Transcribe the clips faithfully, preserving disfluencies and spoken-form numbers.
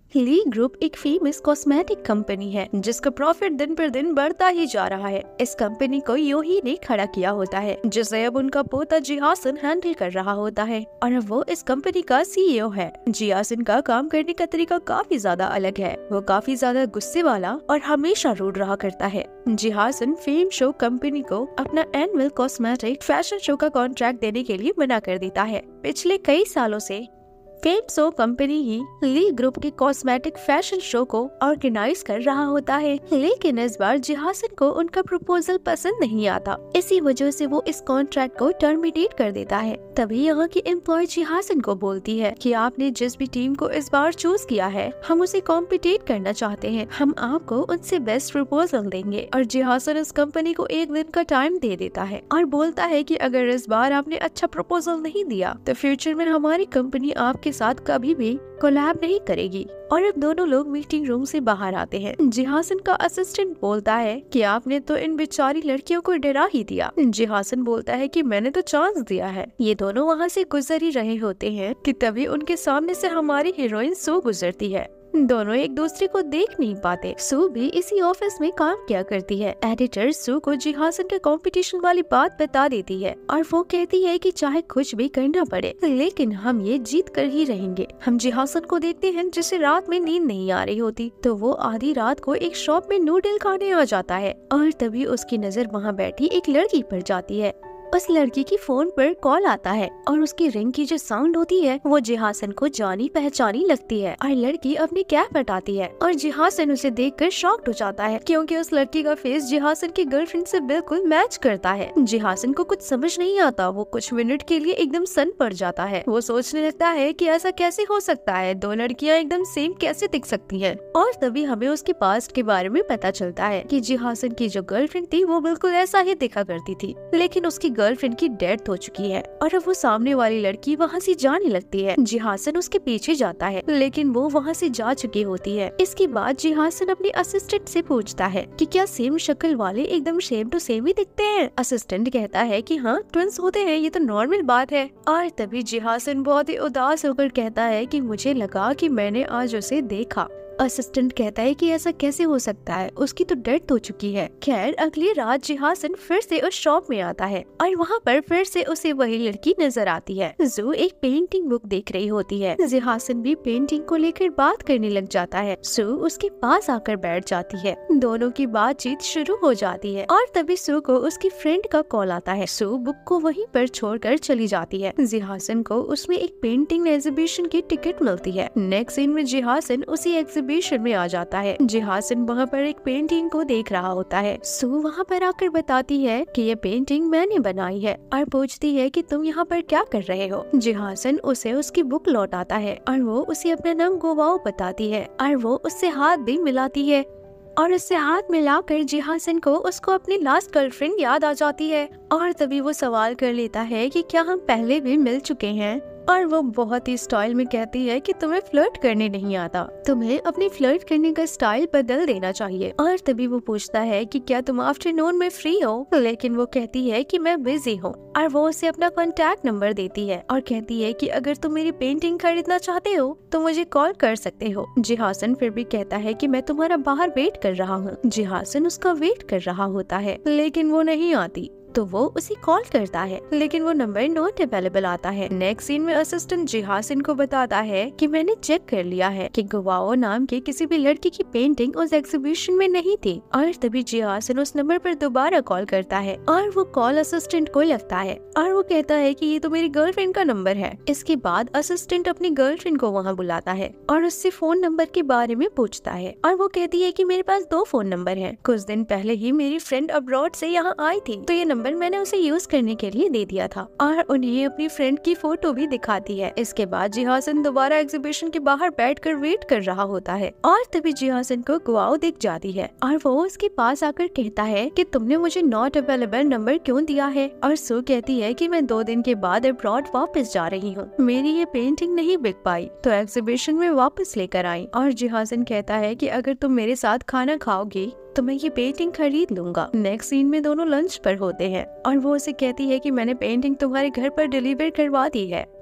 ली group एक famous cosmetic company है जिसका प्रॉफिट दिन पर दिन बढ़ता ही जा रहा है। इस कंपनी को यूही ने खड़ा किया होता है जिसे अब उनका पोता जिहासन हैंडल कर रहा होता है और अब वो इस कंपनी का सीईओ है। जिहासन का काम करने का तरीका काफी ज्यादा अलग है। वो काफी ज्यादा गुस्से वाला और हमेशा रूड रहा करता है। जिहासन फेम शो कंपनी को अपना एनुअल कॉस्मेटिक फैशन शो का कॉन्ट्रैक्ट देने के लिए मना कर देता है। पिछले कई सालों से फेम शो कंपनी ही ली ग्रुप के कॉस्मेटिक फैशन शो को ऑर्गेनाइज कर रहा होता है, लेकिन इस बार जिहासन को उनका प्रपोजल पसंद नहीं आता। इसी वजह से वो इस कॉन्ट्रैक्ट को टर्मिनेट कर देता है। तभी यहाँ की एम्प्लॉय जिहासन को बोलती है कि आपने जिस भी टीम को इस बार चूज किया है, हम उसे कॉम्पिटेट करना चाहते हैं। हम आपको उनसे बेस्ट प्रपोजल देंगे। और जिहासन इस कंपनी को एक दिन का टाइम दे देता है और बोलता है कि अगर इस बार आपने अच्छा प्रपोजल नहीं दिया तो फ्यूचर में हमारी कंपनी आपके साथ कभी भी कोलैब नहीं करेगी। और अब दोनों लोग मीटिंग रूम से बाहर आते हैं। जिहासन का असिस्टेंट बोलता है कि आपने तो इन बेचारी लड़कियों को डरा ही दिया। जिहासन बोलता है कि मैंने तो चांस दिया है। ये दोनों वहाँ से गुजर ही रहे होते हैं कि तभी उनके सामने से हमारी हीरोइन सू गुजरती है। दोनों एक दूसरे को देख नहीं पाते। सू भी इसी ऑफिस में काम किया करती है। एडिटर सू को जिहासन के कंपटीशन वाली बात बता देती है और वो कहती है कि चाहे कुछ भी करना पड़े लेकिन हम ये जीत कर ही रहेंगे। हम जिहासन को देखते हैं जिसे रात में नींद नहीं आ रही होती, तो वो आधी रात को एक शॉप में नूडल खाने आ जाता है और तभी उसकी नजर वहाँ बैठी एक लड़की पर जाती है। उस लड़की की फोन पर कॉल आता है और उसकी रिंग की जो साउंड होती है वो जिहासन को जानी पहचानी लगती है और लड़की अपनी कैप हटाती है और जिहासन उसे देखकर शॉक्ड हो जाता है क्योंकि उस लड़की का फेस जिहासन की गर्लफ्रेंड से बिल्कुल मैच करता है। जिहासन को कुछ समझ नहीं आता। वो कुछ मिनट के लिए एकदम सन पड़ जाता है। वो सोचने लगता है कि ऐसा कैसे हो सकता है, दो लड़कियां एकदम सेम कैसे दिख सकती हैं। और तभी हमें उसके पास्ट के बारे में पता चलता है कि जिहासन की जो गर्लफ्रेंड थी वो बिल्कुल ऐसा ही दिखा करती थी, लेकिन उसकी गर्लफ्रेंड की डेथ हो चुकी है और अब वो सामने वाली लड़की वहाँ से जाने लगती है। जिहासन उसके पीछे जाता है लेकिन वो वहाँ से जा चुकी होती है। इसके बाद जिहासन अपने असिस्टेंट से पूछता है कि क्या सेम शक्ल वाले एकदम सेम टू सेम ही दिखते हैं। असिस्टेंट कहता है कि हाँ, ट्विंस होते हैं, ये तो नॉर्मल बात है। और तभी जिहासन बहुत ही उदास होकर कहता है कि मुझे लगा कि मैंने आज उसे देखा। असिस्टेंट कहता है कि ऐसा कैसे हो सकता है, उसकी तो डेथ हो चुकी है। खैर अगली रात जिहासन फिर से उस शॉप में आता है और वहाँ पर फिर से उसे वही लड़की नजर आती है। जू एक पेंटिंग बुक देख रही होती है। जिहासन भी पेंटिंग को लेकर बात करने लग जाता है। सू उसके पास आकर बैठ जाती है। दोनों की बातचीत शुरू हो जाती है और तभी सू को उसकी फ्रेंड का कॉल आता है। सू बुक को वहीं पर छोड़कर चली जाती है। जिहासन को उसमें एक पेंटिंग एग्जीबिशन की टिकट मिलती है। नेक्स्ट सीन में जिहासन उसी एग्जीबिशन में आ जाता है। जिहासन वहाँ पर एक पेंटिंग को देख रहा होता है। सू वहाँ पर आकर बताती है कि ये पेंटिंग मैंने बनाई है और पूछती है कि तुम यहाँ पर क्या कर रहे हो। जिहासन उसे उसकी बुक लौटाता है और वो उसे अपना नाम गुवाओ बताती है और वो उससे हाथ भी मिलाती है और उससे हाथ मिलाकर जिहासन को उसको अपनी लास्ट गर्लफ्रेंड याद आ जाती है। और तभी वो सवाल कर लेता है कि क्या हम पहले भी मिल चुके हैं। और वो बहुत ही स्टाइल में कहती है कि तुम्हें फ्लर्ट करने नहीं आता, तुम्हें अपनी फ्लर्ट करने का स्टाइल बदल देना चाहिए। और तभी वो पूछता है कि क्या तुम आफ्टरनून में फ्री हो, लेकिन वो कहती है कि मैं बिजी हूँ। और वो उसे अपना कॉन्टैक्ट नंबर देती है और कहती है कि अगर तुम मेरी पेंटिंग खरीदना चाहते हो तो मुझे कॉल कर सकते हो। जिहासन फिर भी कहता है कि मैं तुम्हारा बाहर वेट कर रहा हूँ। जिहासन उसका वेट कर रहा होता है लेकिन वो नहीं आती, तो वो उसे कॉल करता है लेकिन वो नंबर नॉट अवेलेबल आता है। नेक्स्ट सीन में असिस्टेंट जिहासन को बताता है कि मैंने चेक कर लिया है कि गुवाओ नाम की किसी भी लड़की की पेंटिंग उस एग्जीबिशन में नहीं थी। और तभी जिहासन उस नंबर पर दोबारा कॉल करता है और वो कॉल असिस्टेंट को लगता है और वो कहता है कि ये तो मेरी गर्लफ्रेंड का नंबर है। इसके बाद असिस्टेंट अपनी गर्लफ्रेंड को वहाँ बुलाता है और उससे फोन नंबर के बारे में पूछता है और वो कहती है कि मेरे पास दो फोन नंबर है। कुछ दिन पहले ही मेरी फ्रेंड अब्रॉड से यहाँ आई थी, तो ये नंबर मैंने उसे यूज करने के लिए दे दिया था। और उन्हें अपनी फ्रेंड की फोटो भी दिखाती है। इसके बाद जिहासन दोबारा एग्जीबिशन के बाहर बैठकर वेट कर रहा होता है और तभी जिहासन को गुवाओ दिख जाती है और वो उसके पास आकर कहता है कि तुमने मुझे नॉट अवेलेबल नंबर क्यों दिया है। और सू कहती है कि मैं दो दिन के बाद अब्रॉड वापस जा रही हूँ, मेरी ये पेंटिंग नहीं बिक पाई तो एग्जीबिशन में वापस लेकर आई। और जिहासन कहता है कि अगर तुम मेरे साथ खाना खाओगी तो मैं ये पेंटिंग खरीद लूंगा। नेक्स्ट सीन में दोनों लंच पर होते हैं और वो उसे कहती है कि मैंने पेंटिंग तुम्हारे घर पर डिलीवर करवा दी है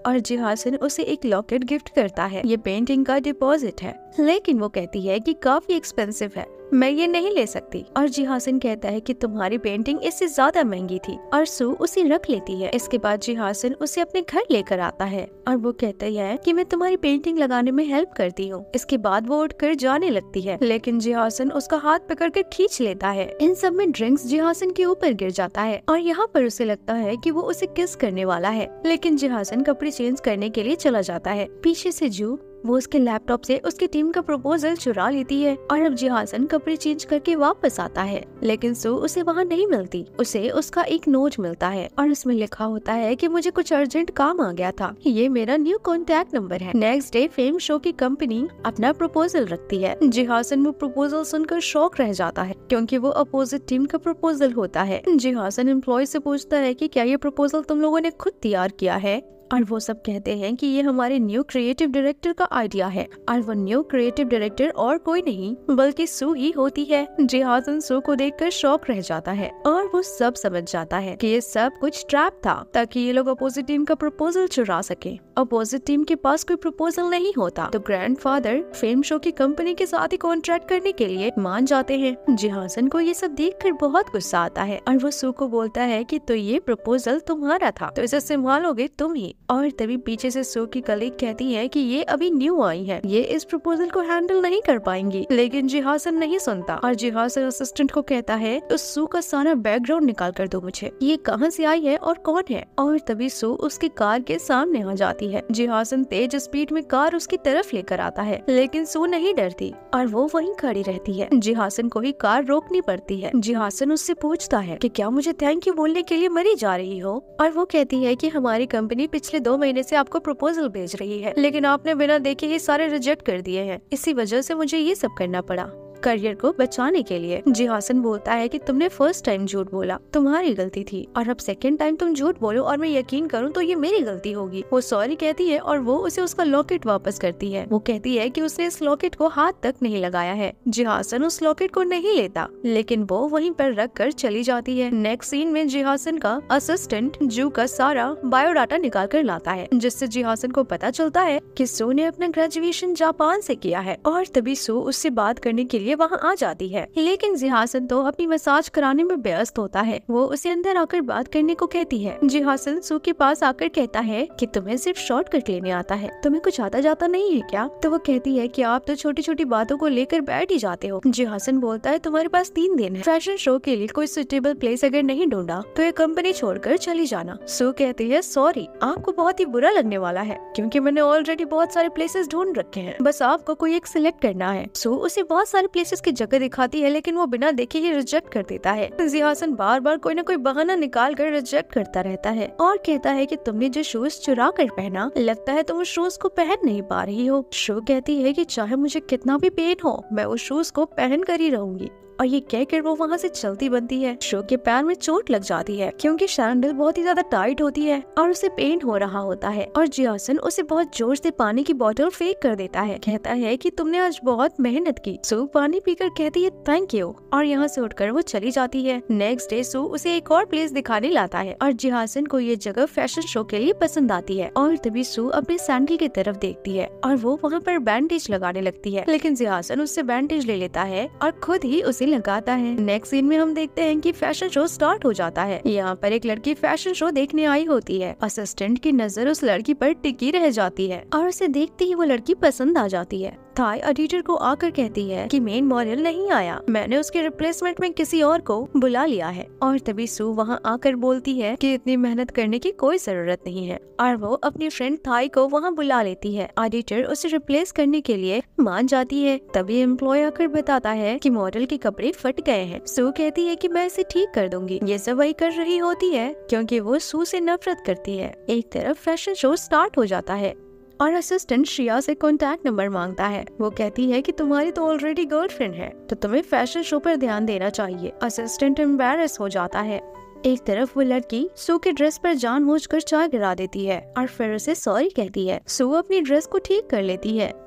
और जिहासन उसे एक लॉकेट गिफ्ट करता है। ये पेंटिंग का डिपॉजिट है, लेकिन वो कहती है कि काफी एक्सपेंसिव है, मैं ये नहीं ले सकती। और जिहासन कहता है कि तुम्हारी पेंटिंग इससे ज्यादा महंगी थी, और सू उसे रख लेती है। इसके बाद जिहासन उसे अपने घर लेकर आता है और वो कहता है कि मैं तुम्हारी पेंटिंग लगाने में हेल्प करती हूँ। इसके बाद वो उठकर जाने लगती है, लेकिन जिहासन उसका हाथ पकड़कर खींच लेता है। इन सब में ड्रिंक्स जिहासन के ऊपर गिर जाता है और यहाँ पर उसे लगता है कि वो उसे किस करने वाला है, लेकिन जिहासन कपड़े चेंज करने के लिए चला जाता है। पीछे से जू वो उसके लैपटॉप से उसकी टीम का प्रपोजल चुरा लेती है और अब जिहासन कपड़े चेंज करके वापस आता है, लेकिन सू उसे वहाँ नहीं मिलती। उसे उसका एक नोट मिलता है और उसमें लिखा होता है कि मुझे कुछ अर्जेंट काम आ गया था, ये मेरा न्यू कॉन्टैक्ट नंबर है। नेक्स्ट डे फेम शो की कंपनी अपना प्रपोजल रखती है। जिहासन वो प्रपोजल सुनकर शॉक रह जाता है, क्योंकि वो अपोजिट टीम का प्रपोजल होता है। जिहासन एम्प्लॉय से पूछता है कि क्या ये प्रपोजल तुम लोगों ने खुद तैयार किया है, और वो सब कहते हैं कि ये हमारे न्यू क्रिएटिव डायरेक्टर का आइडिया है, और वो न्यू क्रिएटिव डायरेक्टर और कोई नहीं बल्कि सू ही होती है। जिहासन सू को देखकर शॉक रह जाता है और वो सब समझ जाता है कि ये सब कुछ ट्रैप था, ताकि ये लोग अपोजिट टीम का प्रपोजल चुरा सके। अपोजिट टीम के पास कोई प्रपोजल नहीं होता, तो ग्रैंडफादर फेम शो की कंपनी के साथ ही कॉन्ट्रैक्ट करने के लिए मान जाते हैं। जिहासन को ये सब देखकर बहुत गुस्सा आता है और वो सू को बोलता है कि तो ये प्रपोजल तुम्हारा था, तो इसे संभालोगे तुम ही। और तभी पीछे से सू की कलीग कहती है कि ये अभी न्यू आई है, ये इस प्रपोजल को हैंडल नहीं कर पाएंगी, लेकिन जिहासन नहीं सुनता और जिहासन असिस्टेंट को कहता है तो सू का सारा बैकग्राउंड निकाल कर दो मुझे, ये कहाँ से आई है और कौन है। और तभी सू उसकी कार के सामने आ जाती है। जिहासन तेज स्पीड में कार उसकी तरफ लेकर आता है, लेकिन सू नहीं डरती और वो वहीं खड़ी रहती है। जिहासन को ही कार रोकनी पड़ती है। जिहासन उससे पूछता है कि क्या मुझे थैंक यू बोलने के लिए मरी जा रही हो, और वो कहती है कि हमारी कंपनी पिछले दो महीने से आपको प्रपोजल भेज रही है, लेकिन आपने बिना देखे ही सारे रिजेक्ट कर दिए हैं, इसी वजह से मुझे ये सब करना पड़ा करियर को बचाने के लिए। जिहासन बोलता है कि तुमने फर्स्ट टाइम झूठ बोला, तुम्हारी गलती थी, और अब सेकंड टाइम तुम झूठ बोलो और मैं यकीन करूं तो ये मेरी गलती होगी। वो सॉरी कहती है और वो उसे उसका लॉकेट वापस करती है। वो कहती है कि उसने इस लॉकेट को हाथ तक नहीं लगाया है। जिहासन उस लॉकेट को नहीं लेता, लेकिन वो वहीं पर रख कर चली जाती है। नेक्स्ट सीन में जिहासन का असिस्टेंट जू का सारा बायोडाटा निकाल कर लाता है, जिससे जिहासन को पता चलता है कि सू ने अपना ग्रेजुएशन जापान से किया है। और तभी सू उससे बात करने के लिए वहाँ आ जाती है, लेकिन जिहासन तो अपनी मसाज कराने में व्यस्त होता है। वो उसे अंदर आकर बात करने को कहती है। जिहासन सू के पास आकर कहता है कि तुम्हें सिर्फ शॉर्टकट लेने आता है, तुम्हें कुछ आता जाता नहीं है क्या। तो वो कहती है कि आप तो छोटी छोटी बातों को लेकर बैठ ही जाते हो। जिहासन बोलता है तुम्हारे पास तीन दिन है, फैशन शो के लिए कोई सुटेबल प्लेस अगर नहीं ढूंढा तो ये कंपनी छोड़कर चली जाना। सू कहती है सॉरी, आपको बहुत ही बुरा लगने वाला है, क्योंकि मैंने ऑलरेडी बहुत सारे प्लेसेस ढूंढ रखे हैं, बस आपको कोई एक सिलेक्ट करना है। सू उसे बहुत सारे प्लेसेस की जगह दिखाती है, लेकिन वो बिना देखे ही रिजेक्ट कर देता है। जिहासन बार बार कोई न कोई बहाना निकाल कर रिजेक्ट करता रहता है और कहता है कि तुमने जो शूज चुरा कर पहना, लगता है तुम उस शूज को पहन नहीं पा रही हो। शू कहती है कि चाहे मुझे कितना भी पेन हो, मैं उस शूज को पहन कर ही रहूंगी, और ये कहकर वो वहाँ से चलती बनती है। शो के पैर में चोट लग जाती है, क्योंकि सैंडल बहुत ही ज्यादा टाइट होती है और उसे पेन हो रहा होता है। और जिहासन उसे बहुत जोर से पानी की बोतल फेंक कर देता है। कहता है कि तुमने आज बहुत मेहनत की। सू पानी पीकर कहती है थैंक यू, और यहाँ से उठकर वो चली जाती है। नेक्स्ट डे सू उसे एक और प्लेस दिखाने लाता है और जिहासन को ये जगह फैशन शो के लिए पसंद आती है। और तभी सू अपने सैंडल की तरफ देखती है और वो वहाँ पर बैंडेज लगाने लगती है, लेकिन जिहासन उससे बैंडेज ले लेता है और खुद ही उसे लगाता है। नेक्स्ट सीन में हम देखते हैं कि फैशन शो स्टार्ट हो जाता है। यहाँ पर एक लड़की फैशन शो देखने आई होती है। असिस्टेंट की नजर उस लड़की पर टिकी रह जाती है और उसे देखते ही वो लड़की पसंद आ जाती है। थाई एडिटर को आकर कहती है कि मेन मॉडल नहीं आया, मैंने उसके रिप्लेसमेंट में किसी और को बुला लिया है। और तभी सू वहाँ आकर बोलती है कि इतनी मेहनत करने की कोई जरूरत नहीं है, और वो अपनी फ्रेंड थाई को वहाँ बुला लेती है। एडिटर उसे रिप्लेस करने के लिए मान जाती है। तभी एम्प्लॉय आकर बताता है कि मॉडल के कपड़े फट गए हैं। सू कहती है कि मैं इसे ठीक कर दूंगी। ये सब वही कर रही होती है क्योंकि वो सू से नफरत करती है। एक तरफ फैशन शो स्टार्ट हो जाता है और असिस्टेंट श्रिया से कॉन्टैक्ट नंबर मांगता है। वो कहती है कि तुम्हारी तो ऑलरेडी गर्लफ्रेंड है, तो तुम्हें फैशन शो पर ध्यान देना चाहिए। असिस्टेंट एम्बैरेस हो जाता है। एक तरफ वो लड़की सू के ड्रेस पर जानबूझकर चाय गिरा देती है और फिर उसे सॉरी कहती है। सू अपनी ड्रेस को ठीक कर लेती है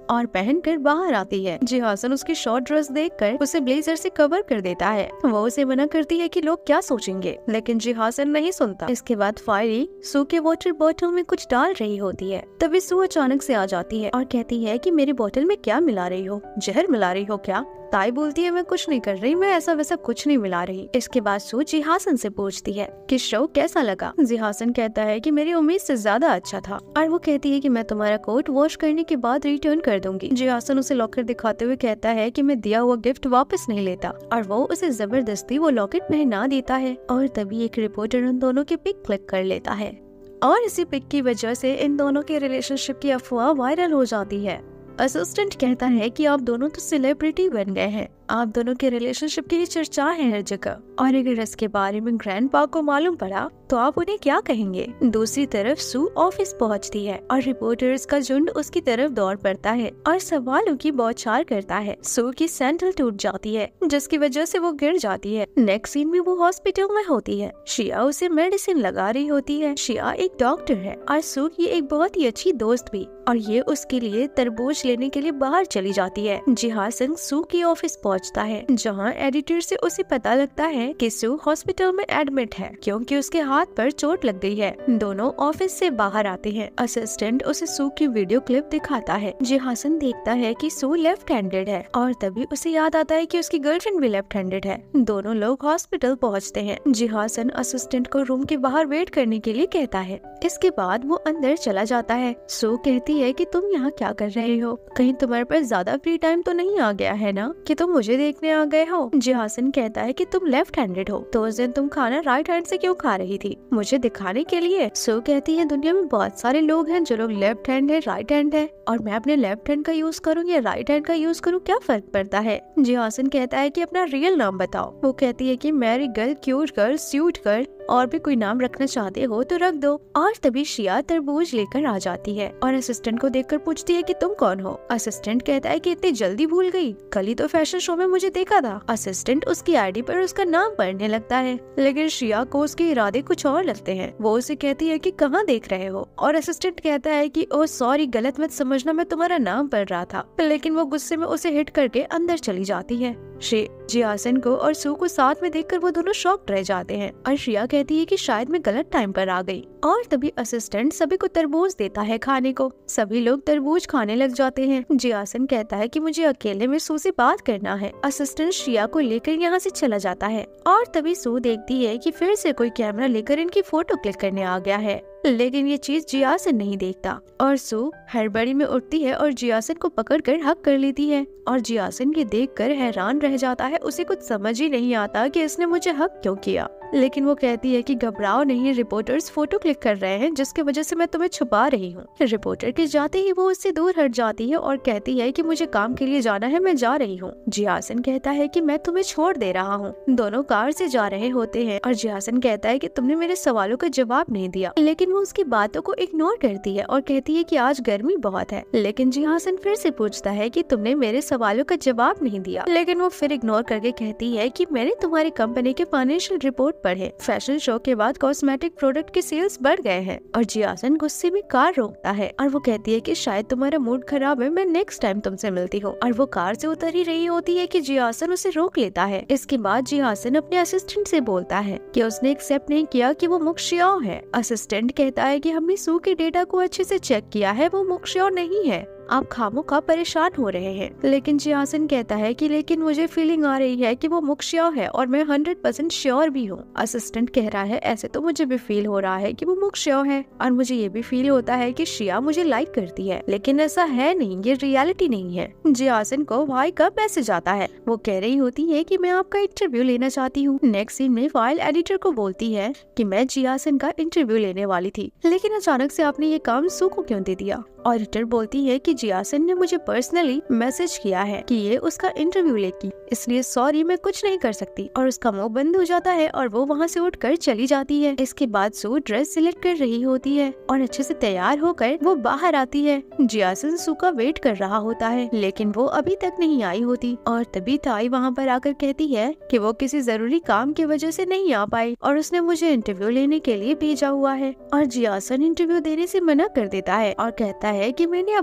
और पहनकर बाहर आती है। जिहासन उसकी शॉर्ट ड्रेस देखकर उसे ब्लेजर से कवर कर देता है। वो उसे मना करती है कि लोग क्या सोचेंगे, लेकिन जिहासन नहीं सुनता। इसके बाद फायरी सू के वाटर बॉटल में कुछ डाल रही होती है। तभी सू अचानक से आ जाती है और कहती है कि मेरी बोतल में क्या मिला रही हो, जहर मिला रही हो क्या? ताई बोलती है मैं कुछ नहीं कर रही, मैं ऐसा वैसा कुछ नहीं मिला रही। इसके बाद सू जिहासन से पूछती है कि शो कैसा लगा। जिहासन कहता है कि मेरी उम्मीद से ज्यादा अच्छा था, और वो कहती है कि मैं तुम्हारा कोट वॉश करने के बाद रिटर्न कर दूंगी। जिहासन उसे लॉकर दिखाते हुए कहता है कि मैं दिया हुआ गिफ्ट वापस नहीं लेता, और वो उसे जबरदस्ती वो लॉकेट पहना देता है। और तभी एक रिपोर्टर उन दोनों की पिक क्लिक कर लेता है, और इसी पिक की वजह से इन दोनों के रिलेशनशिप की अफवाह वायरल हो जाती है। असिस्टेंट कहता है कि आप दोनों तो सेलिब्रिटी बन गए हैं, आप दोनों के रिलेशनशिप की चर्चा है हर जगह, और अगर इसके बारे में ग्रैंडपा को मालूम पड़ा तो आप उन्हें क्या कहेंगे। दूसरी तरफ सू ऑफिस पहुंचती है और रिपोर्टर्स का झुंड उसकी तरफ दौड़ पड़ता है और सवालों की बौछार करता है। सू की सैंडल टूट जाती है, जिसकी वजह से वो गिर जाती है। नेक्स्ट सीन में वो हॉस्पिटल में होती है। शिया उसे मेडिसिन लगा रही होती है। शिया एक डॉक्टर है और सू की एक बहुत ही अच्छी दोस्त भी, और ये उसके लिए तरबूज लेने के लिए बाहर चली जाती है। जिहासन सू की ऑफिस पहुंचता है, जहां एडिटर से उसे पता लगता है कि सू हॉस्पिटल में एडमिट है क्योंकि उसके हाथ पर चोट लग गई है। दोनों ऑफिस से बाहर आते हैं। असिस्टेंट उसे सू की वीडियो क्लिप दिखाता है। जिहासन देखता है कि सू लेफ्ट हैंडेड है, और तभी उसे याद आता है कि उसकी गर्लफ्रेंड भी लेफ्ट हैंडेड है। दोनों लोग हॉस्पिटल पहुंचते हैं। जिहासन असिस्टेंट को रूम के बाहर वेट करने के लिए कहता है। इसके बाद वो अंदर चला जाता है। सू कहती है कि तुम यहाँ क्या कर रहे हो, कहीं तुम्हारे पास ज्यादा फ्री टाइम तो नहीं आ गया है ना कि तुम मुझे देखने आ गए हो। जिहासन कहता है कि तुम लेफ्ट हैंडेड हो, तो उस दिन तुम खाना राइट हैंड से क्यों खा रही थी, मुझे दिखाने के लिए। सू कहती है दुनिया में बहुत सारे लोग हैं जो लोग लेफ्ट हैंड है, राइट हैंड है, और मैं अपने लेफ्ट हैंड का यूज करूँ या राइट हैंड का यूज करूँ, क्या फर्क पड़ता है। जिहासन कहता है कि अपना रियल नाम बताओ। वो कहती है कि merry girl, cute girl, sweet girl, और भी कोई नाम रखना चाहते हो तो रख दो। और तभी शिया तरबूज लेकर आ जाती है और असिस्टेंट को देखकर पूछती है कि तुम कौन हो। असिस्टेंट कहता है कि इतनी जल्दी भूल गई, कल ही तो फैशन शो में मुझे देखा था। असिस्टेंट उसकी आईडी पर उसका नाम पढ़ने लगता है, लेकिन शिया को उसके इरादे कुछ और लगते हैं। वो उसे कहती है कि कहाँ देख रहे हो, और असिस्टेंट कहता है कि ओ सॉरी, गलत मत समझना, मैं तुम्हारा नाम पढ़ रहा था। लेकिन वो गुस्से में उसे हिट करके अंदर चली जाती है। जिहासन को और सू को साथ में देखकर वो दोनों शॉक्ड रह जाते हैं, और शिया कहती है कि शायद मैं गलत टाइम पर आ गई। और तभी असिस्टेंट सभी को तरबूज देता है खाने को। सभी लोग तरबूज खाने लग जाते हैं। जिहासन कहता है कि मुझे अकेले में सू से बात करना है। असिस्टेंट शिया को लेकर यहाँ से चला जाता है, और तभी सू देखती है कि फिर से कोई कैमरा लेकर इनकी फोटो क्लिक करने आ गया है, लेकिन ये चीज जिहासन नहीं देखता, और सू हड़बड़ी में उठती है और जिहासन को पकड़कर हक कर लेती है। और जिहासन ये देखकर हैरान रह जाता है। उसे कुछ समझ ही नहीं आता कि इसने मुझे हक क्यों किया, लेकिन वो कहती है कि घबराओ नहीं, रिपोर्टर्स फोटो क्लिक कर रहे हैं जिसकी वजह से मैं तुम्हें छुपा रही हूँ। रिपोर्टर के जाते ही वो उससे दूर हट जाती है और कहती है कि मुझे काम के लिए जाना है, मैं जा रही हूँ। जिहासन कहता है कि मैं तुम्हें छोड़ दे रहा हूँ। दोनों कार से जा रहे होते हैं और जिहासन कहता है कि तुमने मेरे सवालों का जवाब नहीं दिया, लेकिन वो उसकी बातों को इग्नोर करती है और कहती है कि आज गर्मी बहुत है। लेकिन जिहासन फिर से पूछता है कि तुमने मेरे सवालों का जवाब नहीं दिया, लेकिन वो फिर इग्नोर करके कहती है कि मैंने तुम्हारी कंपनी के फाइनेंशियल रिपोर्ट पढ़े, फैशन शो के बाद कॉस्मेटिक प्रोडक्ट के सेल्स बढ़ गए हैं। और जिहासन गुस्से में कार रोकता है और वो कहती है कि शायद तुम्हारा मूड खराब है, मैं नेक्स्ट टाइम तुमसे मिलती हूँ। और वो कार से उतर ही रही होती है कि जिहासन उसे रोक लेता है। इसके बाद जिहासन अपने असिस्टेंट से बोलता है कि उसने एक्सेप्ट नहीं किया कि वो मुक्शियाओ है। असिस्टेंट कहता है कि हमने सू के डेटा को अच्छे से चेक किया है, वो मुक्शियाओ नहीं है, आप खामों का परेशान हो रहे हैं। लेकिन जिहासन कहता है कि लेकिन मुझे फीलिंग आ रही है कि वो मुक्शियाओ है और मैं हंड्रेड परसेंट श्योर भी हूँ। असिस्टेंट कह रहा है ऐसे तो मुझे भी फील हो रहा है कि वो मुक्शियाओ है, और मुझे ये भी फील होता है कि शिया मुझे लाइक करती है, लेकिन ऐसा है नहीं, ये रियलिटी नहीं है। जिहासन को भाई का मैसेज आता है। वो कह रही होती है कि मैं आपका इंटरव्यू लेना चाहती हूँ। नेक्स्ट सीन में फाइल एडिटर को बोलती है कि मैं जिहासन का इंटरव्यू लेने वाली थी, लेकिन अचानक से आपने ये काम सू को क्यों दे दिया। ऑडिटर बोलती है कि जिहासन ने मुझे पर्सनली मैसेज किया है कि ये उसका इंटरव्यू लेगी, इसलिए सॉरी मैं कुछ नहीं कर सकती। और उसका मुंह बंद हो जाता है और वो वहाँ से उठकर चली जाती है। इसके बाद सू ड्रेस सिलेक्ट कर रही होती है और अच्छे से तैयार होकर वो बाहर आती है। जिहासन सू का वेट कर रहा होता है, लेकिन वो अभी तक नहीं आई होती। और तभी ताई वहाँ पर आकर कहती है कि वो किसी जरूरी काम की वजह से नहीं आ पाई और उसने मुझे इंटरव्यू लेने के लिए भेजा हुआ है। और जिहासन इंटरव्यू देने से मना कर देता है और कहता है कि मैंने अपॉइंटमेंट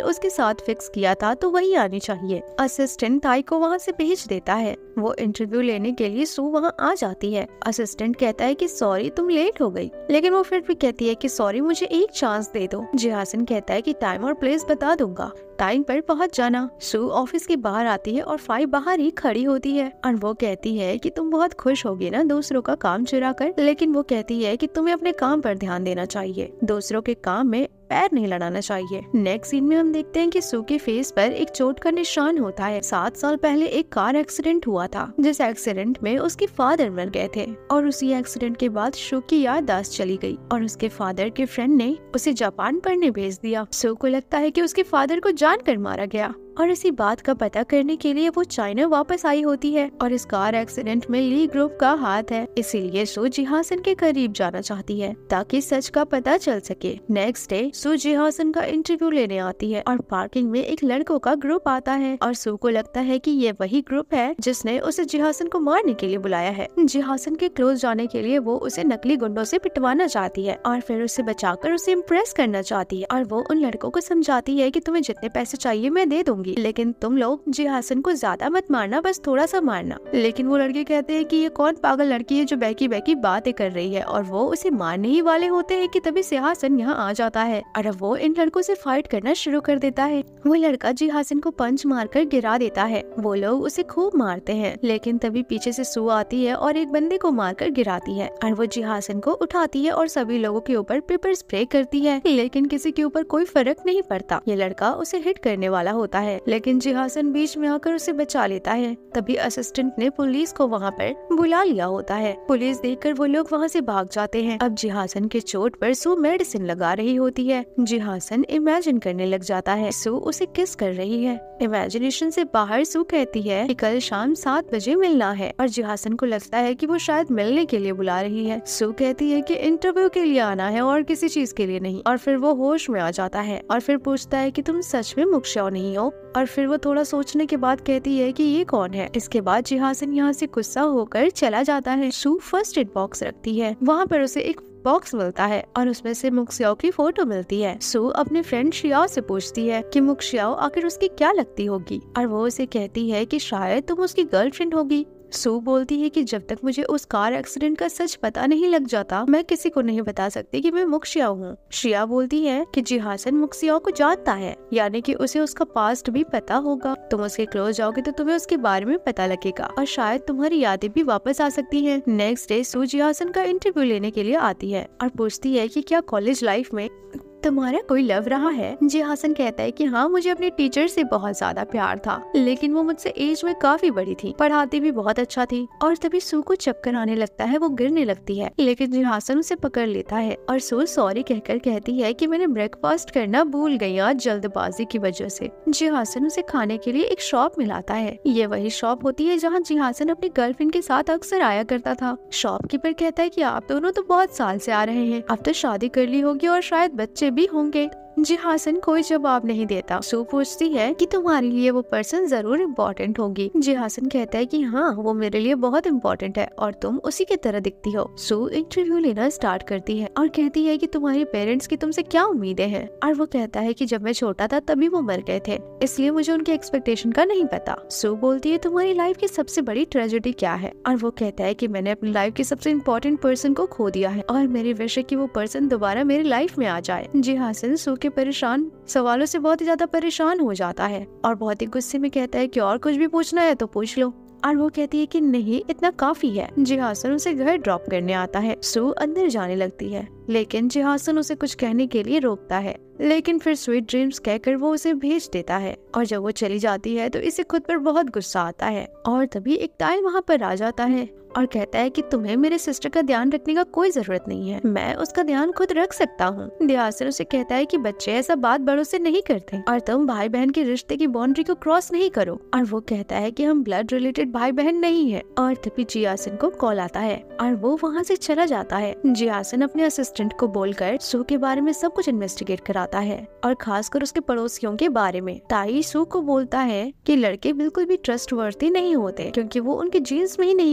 अपॉइंटमेंट उसके साथ फिक्स किया था तो वही आनी चाहिए। असिस्टेंट ताई को वहाँ से भेज देता है। वो इंटरव्यू लेने के लिए सू वहाँ आ जाती है। असिस्टेंट कहता है कि सॉरी तुम लेट हो गई, लेकिन वो फिर भी कहती है कि सॉरी मुझे एक चांस दे दो। जिहासन कहता है कि टाइम और प्लेस बता दूंगा, टाइम पर पहुंच जाना। सू ऑफिस के बाहर आती है और फाई बाहर ही खड़ी होती है और वो कहती है कि तुम बहुत खुश होगी ना दूसरों का काम चुरा कर, लेकिन वो कहती है कि तुम्हें अपने काम पर ध्यान देना चाहिए, दूसरों के काम में पैर नहीं लड़ाना चाहिए। नेक्स्ट सीन में हम देखते हैं कि सू के फेस पर एक चोट का निशान होता है। सात साल पहले एक कार एक्सीडेंट हुआ था, जिस एक्सीडेंट में उसके फादर मर गए थे और उसी एक्सीडेंट के बाद सू की याददाश्त चली गई और उसके फादर के फ्रेंड ने उसे जापान पढ़ने भेज दिया। सू को लगता है कि उसके फादर को जानकर मारा गया और इसी बात का पता करने के लिए वो चाइना वापस आई होती है और इस कार एक्सीडेंट में ली ग्रुप का हाथ है, इसीलिए सू जिहासन के करीब जाना चाहती है ताकि सच का पता चल सके। नेक्स्ट डे सू जिहासन का इंटरव्यू लेने आती है और पार्किंग में एक लड़कों का ग्रुप आता है और सू को लगता है कि ये वही ग्रुप है जिसने उसे जिहासन को मारने के लिए बुलाया है। जिहासन के क्लोज जाने के लिए वो उसे नकली गुंडों से पिटवाना चाहती है और फिर उसे बचाकर उसे इम्प्रेस करना चाहती है और वो उन लड़कों को समझाती है कि तुम्हें जितने पैसे चाहिए मैं दे दूंगी, लेकिन तुम लोग जिहासन को ज्यादा मत मारना, बस थोड़ा सा मारना। लेकिन वो लड़के कहते हैं कि ये कौन पागल लड़की है जो बैकी बैकी बातें कर रही है और वो उसे मारने ही वाले होते हैं कि तभी जिहासन यहाँ आ जाता है और अब वो इन लड़कों से फाइट करना शुरू कर देता है। वो लड़का जिहासन को पंच मारकर गिरा देता है। वो लोग उसे खूब मारते हैं, लेकिन तभी पीछे से सू आती है और एक बंदे को मारकर गिराती है और वो जिहासन को उठाती है और सभी लोगों के ऊपर पेपर स्प्रे करती है, लेकिन किसी के ऊपर कोई फर्क नहीं पड़ता। ये लड़का उसे हिट करने वाला होता है, लेकिन जिहासन बीच में आकर उसे बचा लेता है। तभी असिस्टेंट ने पुलिस को वहाँ पर बुला लिया होता है। पुलिस देखकर वो लोग वहाँ से भाग जाते हैं। अब जिहासन के चोट पर सू मेडिसिन लगा रही होती है। जिहासन इमेजिन करने लग जाता है सू उसे किस कर रही है। इमेजिनेशन से बाहर सू कहती है कि कल शाम सात बजे मिलना है और जिहासन को लगता है कि वो शायद मिलने के लिए बुला रही है। सू कहती है कि इंटरव्यू के लिए आना है और किसी चीज के लिए नहीं, और फिर वो होश में आ जाता है और फिर पूछता है कि तुम सच में मुखशाओ नहीं हो, और फिर वो थोड़ा सोचने के बाद कहती है कि ये कौन है। इसके बाद जिहासन यहाँ से गुस्सा होकर चला जाता है। सू फर्स्ट एड बॉक्स रखती है, वहाँ पर उसे एक बॉक्स मिलता है और उसमें से मुक्सियाओ की फोटो मिलती है। सू अपने फ्रेंड शियाओ से पूछती है कि मुक्सियाओ आखिर उसकी क्या लगती होगी और वो उसे कहती है कि शायद तुम उसकी गर्लफ्रेंड होगी। सू बोलती है कि जब तक मुझे उस कार एक्सीडेंट का सच पता नहीं लग जाता मैं किसी को नहीं बता सकती कि मैं मुक्सियाओ हूँ। शिया बोलती है कि जिहासन मुक्सियाओ को जानता है, यानी कि उसे उसका पास्ट भी पता होगा। तुम उसके क्लोज जाओगे तो तुम्हें उसके बारे में पता लगेगा और शायद तुम्हारी यादें भी वापस आ सकती हैं। नेक्स्ट डे सू जिहासन का इंटरव्यू लेने के लिए आती है और पूछती है कि क्या कॉलेज लाइफ में तुम्हारा कोई लव रहा है। जिहासन कहता है कि हाँ, मुझे अपने टीचर से बहुत ज्यादा प्यार था, लेकिन वो मुझसे एज में काफी बड़ी थी, पढ़ाती भी बहुत अच्छा थी। और तभी सू को चक्कर आने लगता है, वो गिरने लगती है, लेकिन जिहासन उसे पकड़ लेता है और सू सॉरी कहकर कहती है कि मैंने ब्रेकफास्ट करना भूल गई आज जल्दबाजी की वजह से। जिहासन उसे खाने के लिए एक शॉप मिलाता है। ये वही शॉप होती है जहाँ जिहासन अपनी गर्लफ्रेंड के साथ अक्सर आया करता था। शॉपकीपर कहता है कि आप दोनों तो बहुत साल से आ रहे हैं, अब तो शादी कर ली होगी और शायद बच्चे भी होंगे। जिहासन कोई जवाब नहीं देता। सू पूछती है कि तुम्हारे लिए वो पर्सन जरूर इम्पोर्टेंट होगी। जिहासन कहता है कि हाँ, वो मेरे लिए बहुत इम्पोर्टेंट है और तुम उसी की तरह दिखती हो। सू इंटरव्यू लेना स्टार्ट करती है और कहती है कि तुम्हारे पेरेंट्स की तुमसे क्या उम्मीदें हैं, और वो कहता है कि जब मैं छोटा था तभी वो मर गए थे, इसलिए मुझे उनके एक्सपेक्टेशन का नहीं पता। सू बोलती है तुम्हारी लाइफ की सबसे बड़ी ट्रेजेडी क्या है, और वो कहता है कि मैंने अपनी लाइफ के सबसे इम्पोर्टेंट पर्सन को खो दिया है और मेरी विश है कि वो पर्सन दोबारा मेरी लाइफ में आ जाए। जिहासन सू के परेशान सवालों से बहुत ही ज्यादा परेशान हो जाता है और बहुत ही गुस्से में कहता है कि और कुछ भी पूछना है तो पूछ लो, और वो कहती है कि नहीं, इतना काफी है। जिहासन उसे घर ड्रॉप करने आता है। सू अंदर जाने लगती है, लेकिन जिहासन उसे कुछ कहने के लिए रोकता है, लेकिन फिर स्वीट ड्रीम्स कहकर वो उसे भेज देता है। और जब वो चली जाती है तो इसे खुद पर बहुत गुस्सा आता है और तभी एक टाइल वहाँ पर आ जाता है और कहता है कि तुम्हें मेरे सिस्टर का ध्यान रखने का कोई जरूरत नहीं है, मैं उसका ध्यान खुद रख सकता हूँ। जिहासन उसे कहता है कि बच्चे ऐसा बात बड़ों से नहीं करते और तुम भाई बहन के रिश्ते की बाउंड्री को क्रॉस नहीं करो, और वो कहता है कि हम ब्लड रिलेटेड भाई बहन नहीं है। और तभी जिहासन को कॉल आता है और वो वहाँ से चला जाता है। जिहासन अपने असिस्टेंट को बोलकर सू के बारे में सब कुछ इन्वेस्टिगेट कराता है और खासकर उसके पड़ोसियों के बारे में। ताई सू को बोलता है कि लड़के बिल्कुल भी ट्रस्टवर्दी नहीं होते क्योंकि वो उनके जीन्स में ही नहीं होता।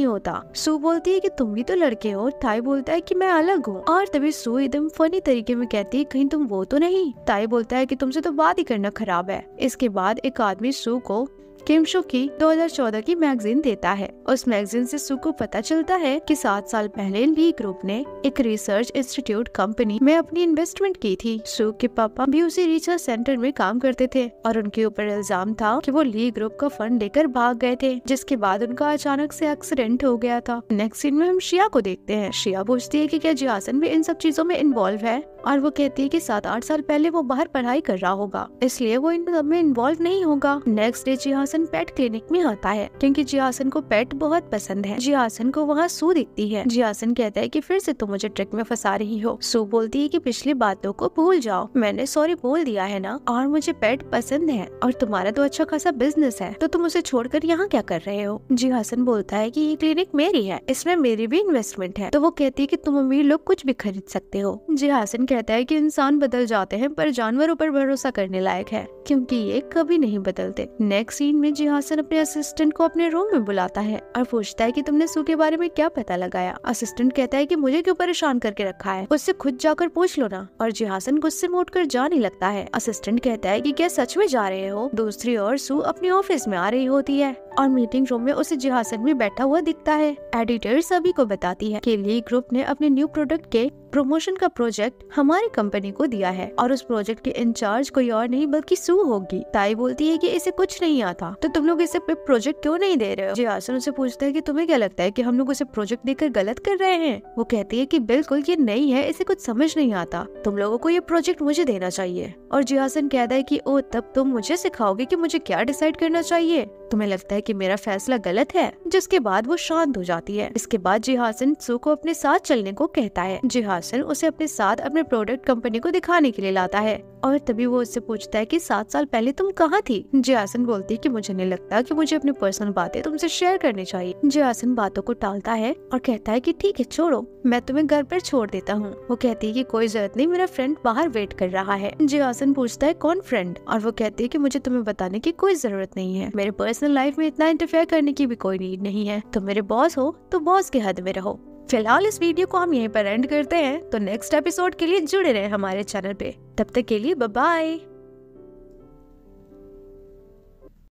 सू बोलती है कि तुम भी तो लड़के हो। ताई बोलता है कि मैं अलग हूँ। और तभी सू एकदम फनी तरीके में कहती है कहीं तुम वो तो नहीं। ताई बोलता है कि तुमसे तो बात ही करना खराब है। इसके बाद एक आदमी सू को किमशो की दो हज़ार चौदह की मैगजीन देता है। उस मैगजीन से सू को पता चलता है कि सात साल पहले ली ग्रुप ने एक रिसर्च इंस्टीट्यूट कंपनी में अपनी इन्वेस्टमेंट की थी। सू के पापा भी उसी रिसर्च सेंटर में काम करते थे और उनके ऊपर इल्जाम था कि वो ली ग्रुप का फंड लेकर भाग गए थे, जिसके बाद उनका अचानक से एक्सीडेंट हो गया था। नेक्स्ट सीन में हम शिया को देखते हैं। शिया पूछती है कि क्या जियासन भी इन सब चीजों में इन्वॉल्व है और वो कहती है कि सात आठ साल पहले वो बाहर पढ़ाई कर रहा होगा, इसलिए वो इन सब में इन्वॉल्व नहीं होगा। नेक्स्ट डे जियासन पेट क्लिनिक में आता है क्योंकि जियासन को पेट बहुत पसंद है। जियासन को वहाँ सू दिखती है। जियासन कहता है कि फिर से तुम मुझे ट्रिक में फंसा रही हो। सू बोलती है कि पिछली बातों को भूल जाओ, मैंने सॉरी बोल दिया है ना, और मुझे पेट पसंद है और तुम्हारा तो अच्छा खासा बिजनेस है, तो तुम उसे छोड़कर यहाँ क्या कर रहे हो। जियासन बोलता है कि ये क्लिनिक मेरी है, इसमें मेरी भी इन्वेस्टमेंट है। तो वो कहती है कि तुम अमीर लोग कुछ भी खरीद सकते हो। जियासन कहता है कि इंसान बदल जाते हैं पर जानवरों पर भरोसा करने लायक है क्योंकि ये कभी नहीं बदलते। नेक्स्ट सीन में जियासन अपने असिस्टेंट को अपने रूम में बुलाता है और पूछता है कि तुमने सू के बारे में क्या पता लगाया। असिस्टेंट कहता है कि मुझे क्यों परेशान करके रखा है, उससे खुद जाकर पूछ लो ना। और जियासन गुस्से में उठकर जाने लगता है। असिस्टेंट कहता है कि क्या सच में जा रहे हो। दूसरी ओर सू अपने ऑफिस में आ रही होती है और मीटिंग रूम में उसे जियासन में बैठा हुआ दिखता है। एडिटर सभी को बताती है कि ली ग्रुप ने अपने न्यू प्रोडक्ट के प्रमोशन का प्रोजेक्ट हमारी कंपनी को दिया है और उस प्रोजेक्ट के इंचार्ज कोई और नहीं बल्कि सू होगी। ताई बोलती है कि इसे कुछ नहीं आता, तो तुम लोग इसे प्रोजेक्ट क्यों नहीं दे रहे हो। जियासन उसे पूछता है कि तुम्हें क्या लगता है कि हम लोग उसे प्रोजेक्ट देकर गलत कर रहे हैं। वो कहती है कि बिल्कुल ये नहीं है, इसे कुछ समझ नहीं आता, तुम लोगों को ये प्रोजेक्ट मुझे देना चाहिए। और जियासन कहता है कि ओ तब तुम मुझे सिखाओगे कि मुझे क्या डिसाइड करना चाहिए, तुम्हें लगता है कि मेरा फैसला गलत है। जिसके बाद वो शांत हो जाती है। इसके बाद जियासन सू को अपने साथ चलने को कहता है। जियासन उसे अपने साथ अपने प्रोडक्ट कंपनी को दिखाने के लिए लाता है और तभी वो उससे पूछता है कि सात साल पहले तुम कहाँ थी। जियासन बोलती है कि मुझे नहीं लगता कि मुझे अपनी पर्सनल बातें तुमसे शेयर करनी चाहिए। जियासन बातों को टालता है और कहता है कि ठीक है छोड़ो, मैं तुम्हें घर पर छोड़ देता हूँ। वो कहती है कि कोई जरूरत नहीं, मेरा फ्रेंड बाहर वेट कर रहा है। जियासन पूछता है कौन फ्रेंड, और वो कहती है कि मुझे तुम्हें बताने की कोई जरूरत नहीं है, मेरे पर्सनल लाइफ में इतना इंटरफेयर करने की भी कोई नीड नहीं है, तुम मेरे बॉस हो तो बॉस के हद में रहो। फिलहाल इस वीडियो को हम यहीं पर एंड करते हैं, तो नेक्स्ट एपिसोड के लिए जुड़े रहे हमारे चैनल पे। तब तक के लिए बाय बाय।